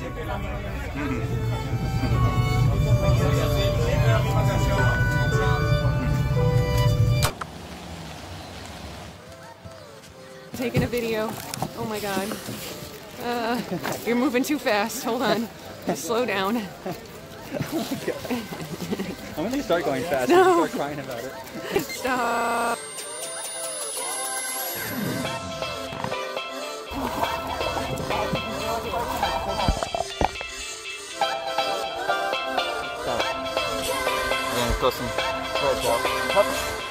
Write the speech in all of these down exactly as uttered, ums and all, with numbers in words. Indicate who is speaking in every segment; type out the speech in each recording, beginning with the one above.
Speaker 1: Taking a video. Oh my god. Uh, you're moving too fast. Hold on. Just slow down.
Speaker 2: Oh my god. I'm gonna start going fast
Speaker 1: No.
Speaker 2: and start crying about it.
Speaker 1: Stop.
Speaker 2: Close some right up.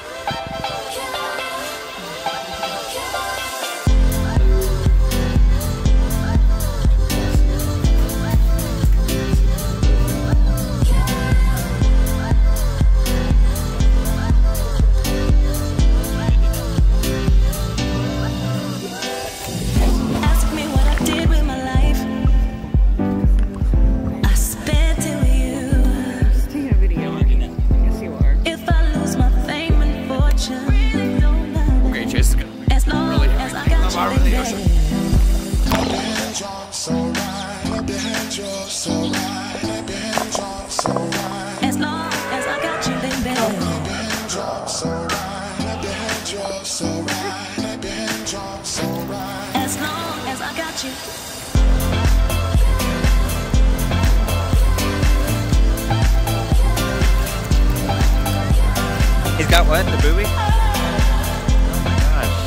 Speaker 3: He's got what? The booby? Oh my gosh.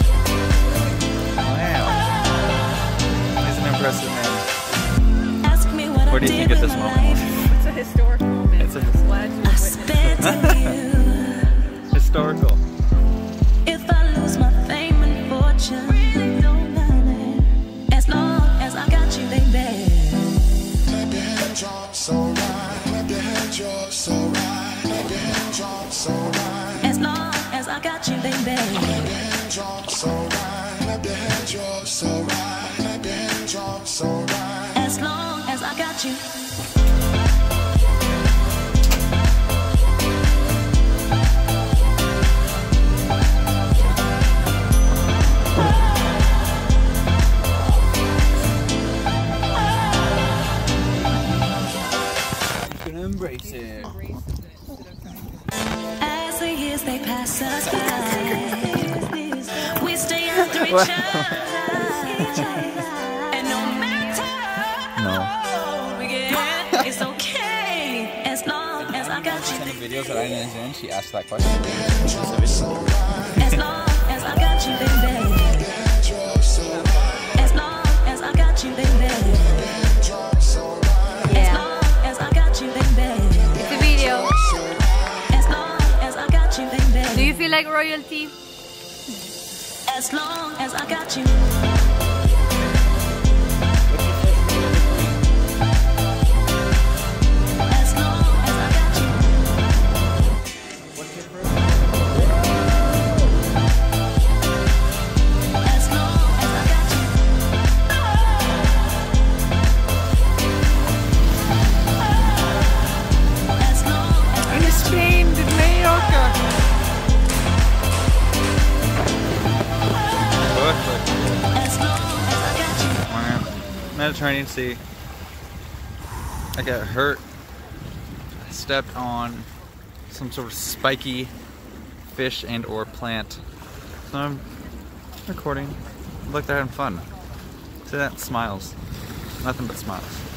Speaker 3: Wow. He's an impressive man. What do you think at this moment?
Speaker 1: It's a historic moment.
Speaker 3: It's a
Speaker 1: glad you witnessed.
Speaker 3: Historical.
Speaker 4: If I lose my fame and fortune, really don't matter. As long as I got you, baby. Clap your hands, you're so right. Clap your hands, you're so right. Clap your hands, you're so right. As long as I got you, baby. Clap your hands, you're so right. Clap your hands, you're so right. Clap your hands, you're so right. As long as I got you.
Speaker 2: Embrace it.
Speaker 4: As the years they pass us by, we stay after each other, and no matter
Speaker 3: No.
Speaker 4: how we get, it's okay as long as I got you.
Speaker 2: Some videos that I didn't in, she asked that question.
Speaker 4: As long as I got you, baby. As long as I got you, baby. As long as I got you, baby.
Speaker 1: It's a video.
Speaker 4: As long as I got you, baby.
Speaker 1: Do you feel like royalty?
Speaker 4: As long as I got you. As long as I got you. As long as I got you. As long as
Speaker 1: In Spain, in Mallorca.
Speaker 4: As long as I got you.
Speaker 3: Mediterranean Sea. I got hurt. I stepped on some sort of spiky fish and or plant. So I'm recording. Look, they're having fun. See that? Smiles. Nothing but smiles.